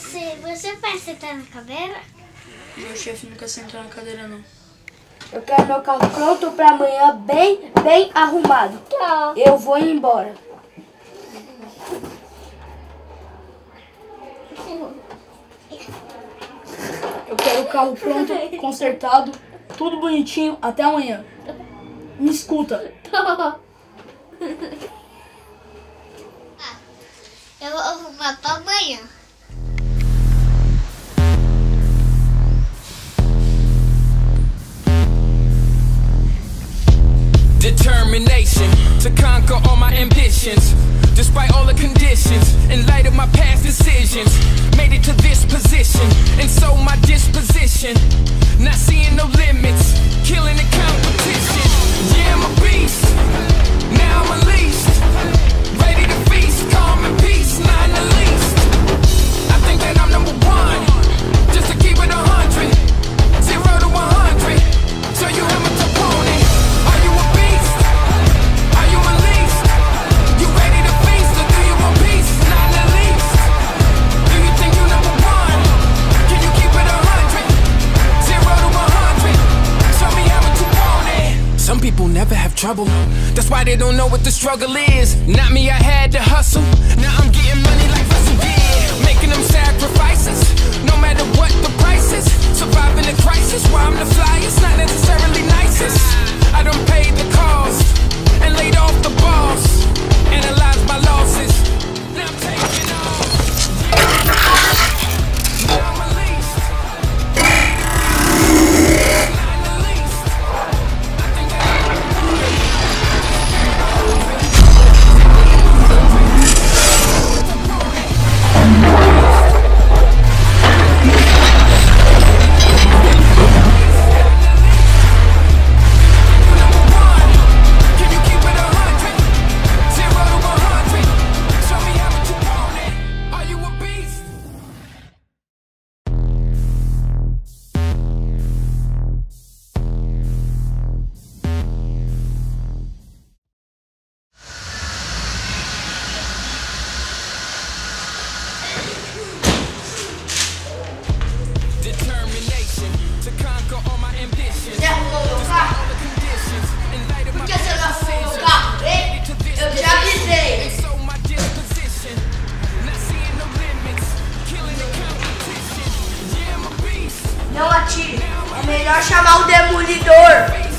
Você vai sentar na cadeira? Meu chefe nunca sentou na cadeira, não. Eu quero meu carro pronto pra amanhã, bem arrumado. Tá. Eu vou embora. Eu quero o carro pronto, consertado, tudo bonitinho, até amanhã. Me escuta. Eu vou arrumar pra amanhã. Determination to conquer all my ambitions, despite all the conditions. In light of my past decisions, made it to this position, and so my disposition, not seeing no limits, killing the competition. Yeah, I'm a beast, now I'm unleashed, ready to feast, calm and peace, not in the least. I think that I'm number one, just to keep it 100, 0 to 100, show you how much opponent. Are you a beast? Are you unleashed? You ready to feast, or do you want peace? Not in the least. Do you think you number one? Can you keep it 100, 0 to 100? Show me how much you want it. Some people never have trouble, that's why they don't know what the struggle is. Not me, I had to hustle. Now I'm getting money like Russell did, making them sacrifices, no matter what the price is. Surviving the crisis, why I'm the flyest, not necessarily nicest. I done paid the cost and laid off the boss, analyzed my losses. Now I'm taking off. Now I'm released. Not in the least. I think can you keep it 100, 0 to 100? Show me how much you want it. Are you a beast? Determination to conquer all my ambitions. Já arrumou meu carro? All the conditions in light of my Por que você não arrumou meu decisions. carro, hein? To this Eu te avisei. and so my disposition, not seeing no limits, killing the competition. Yeah, I'm a beast. Não atire. É melhor chamar o demolidor.